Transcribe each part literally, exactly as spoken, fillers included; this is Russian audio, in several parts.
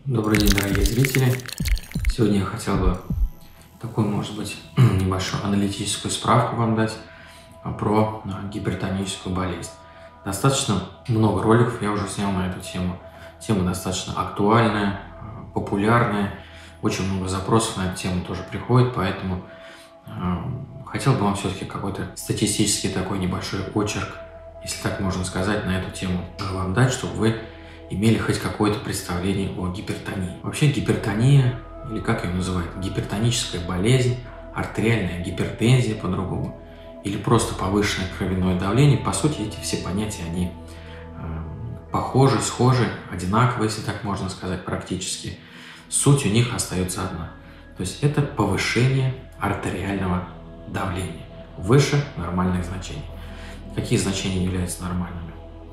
Добрый день, дорогие зрители! Сегодня я хотел бы такую, может быть, небольшую аналитическую справку вам дать про гипертоническую болезнь. Достаточно много роликов я уже снял на эту тему. Тема достаточно актуальная, популярная. Очень много запросов на эту тему тоже приходит, поэтому э, хотел бы вам все-таки какой-то статистический такой небольшой очерк, если так можно сказать, на эту тему вам дать, чтобы вы имели хоть какое-то представление о гипертонии. Вообще гипертония, или как ее называют, гипертоническая болезнь, артериальная гипертензия по-другому, или просто повышенное кровяное давление, по сути эти все понятия, они э, похожи, схожи, одинаковые, если так можно сказать, практически. Суть у них остается одна. То есть это повышение артериального давления выше нормальных значений. Какие значения являются нормальными?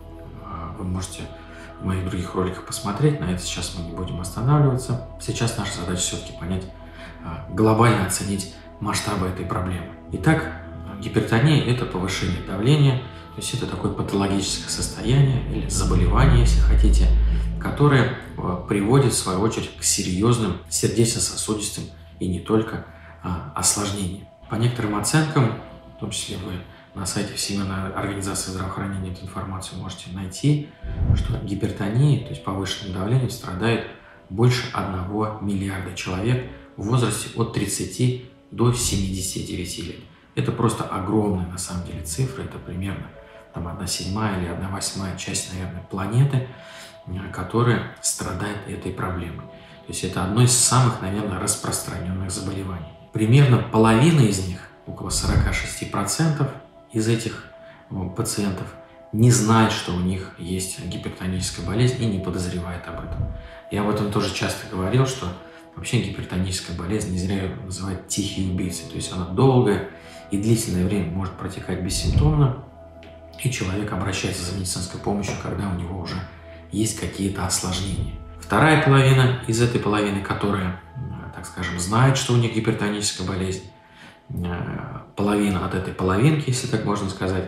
Вы можете в моих других роликах посмотреть, на это сейчас мы не будем останавливаться. Сейчас наша задача все-таки понять, глобально оценить масштабы этой проблемы. Итак, гипертония – это повышение давления, то есть это такое патологическое состояние или заболевание, если хотите, которое приводит в свою очередь к серьезным сердечно-сосудистым и не только осложнениям. По некоторым оценкам, в том числе вы на сайте Всемирной организации здравоохранения эту информацию можете найти, что гипертонией, то есть повышенным давлением, страдает больше одного миллиарда человек в возрасте от тридцати до семидесяти девяти лет. Это просто огромная на самом деле цифра, это примерно там одна седьмая или одна восьмая часть, наверное, планеты, которая страдает этой проблемой. То есть это одно из самых, наверное, распространенных заболеваний. Примерно половина из них, около сорока шести процентов, из этих пациентов не знает, что у них есть гипертоническая болезнь и не подозревает об этом. Я об этом тоже часто говорил, что вообще гипертоническая болезнь не зря ее называют тихий убийца. То есть она долгое и длительное время может протекать бессимптомно, и человек обращается за медицинской помощью, когда у него уже есть какие-то осложнения. Вторая половина из этой половины, которая, так скажем, знает, что у них гипертоническая болезнь, половина от этой половинки, если так можно сказать,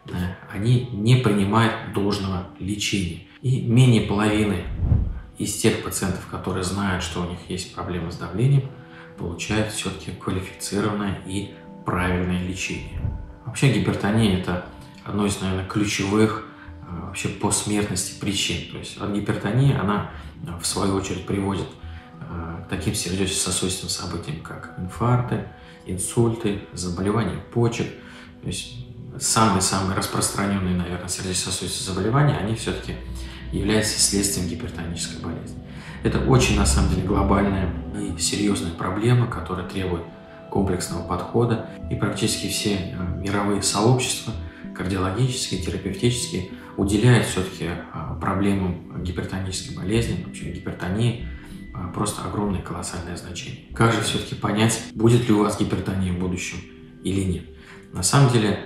они не принимают должного лечения. И менее половины из тех пациентов, которые знают, что у них есть проблемы с давлением, получают все-таки квалифицированное и правильное лечение. Вообще гипертония – это одно из, наверное, ключевых вообще по смертности причин. То есть гипертония, она в свою очередь приводит к таким сердечно-сосудистым событиям, как инфаркты, инсульты, заболевания почек. То есть самые-самые распространенные, наверное, сердечно-сосудистые заболевания, они все-таки являются следствием гипертонической болезни. Это очень, на самом деле, глобальная и серьезная проблема, которая требует комплексного подхода. И практически все мировые сообщества, кардиологические, терапевтические, уделяют все-таки проблемам гипертонической болезни, вообще гипертонии, просто огромное колоссальное значение. Как же все-таки понять, будет ли у вас гипертония в будущем или нет? На самом деле,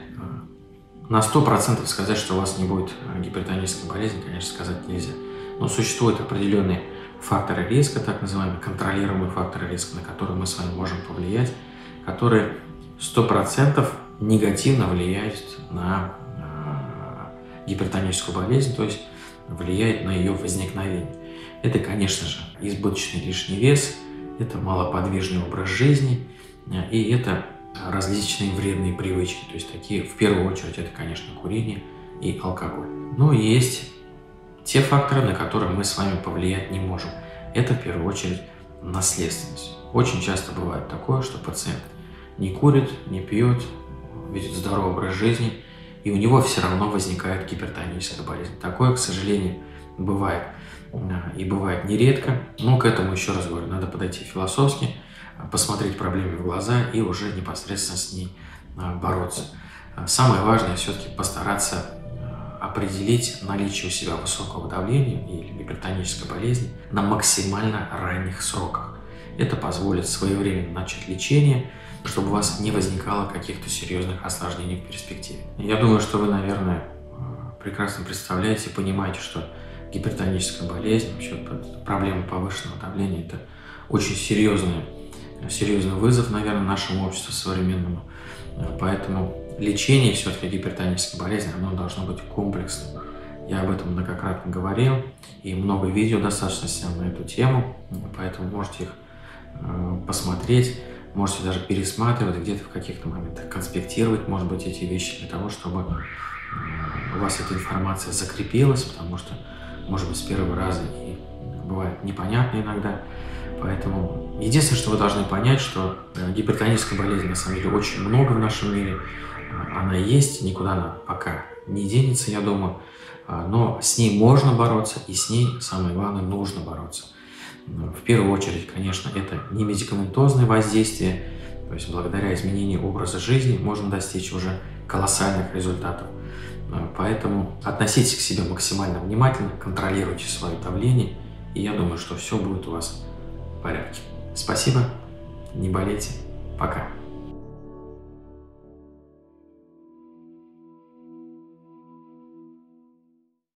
на сто процентов сказать, что у вас не будет гипертонической болезни, конечно, сказать нельзя. Но существуют определенные факторы риска, так называемые контролируемые факторы риска, на которые мы с вами можем повлиять, которые сто процентов негативно влияют на гипертоническую болезнь, то есть влияет на ее возникновение. Это, конечно же, избыточный лишний вес, это малоподвижный образ жизни, и это различные вредные привычки. То есть такие, в первую очередь, это, конечно, курение и алкоголь. Но есть те факторы, на которые мы с вами повлиять не можем. Это, в первую очередь, наследственность. Очень часто бывает такое, что пациент не курит, не пьет, ведет здоровый образ жизни, и у него все равно возникает гипертоническая болезнь. Такое, к сожалению, бывает. И бывает нередко, но к этому, еще раз говорю, надо подойти философски, посмотреть проблеме в глаза и уже непосредственно с ней бороться. Самое важное все-таки постараться определить наличие у себя высокого давления или гипертонической болезни на максимально ранних сроках. Это позволит своевременно начать лечение, чтобы у вас не возникало каких-то серьезных осложнений в перспективе. Я думаю, что вы, наверное, прекрасно представляете и понимаете, что гипертоническая болезнь, вообще проблема повышенного давления – это очень серьезный, серьезный вызов, наверное, нашему обществу современному. Поэтому лечение все-таки гипертонической болезни, оно должно быть комплексным. Я об этом многократно говорил, и много видео достаточно снял на эту тему, поэтому можете их э, посмотреть, можете даже пересматривать, где-то в каких-то моментах конспектировать, может быть, эти вещи, для того, чтобы э, у вас эта информация закрепилась, потому что, может быть, с первого раза и бывает непонятно иногда. Поэтому единственное, что вы должны понять, что гипертоническая болезнь на самом деле очень много в нашем мире. Она есть, никуда она пока не денется, я думаю. Но с ней можно бороться, и с ней, самое главное, нужно бороться. В первую очередь, конечно, это не медикаментозное воздействие. То есть благодаря изменению образа жизни можно достичь уже колоссальных результатов. Поэтому относитесь к себе максимально внимательно, контролируйте свое давление, и я думаю, что все будет у вас в порядке. Спасибо, не болейте, пока.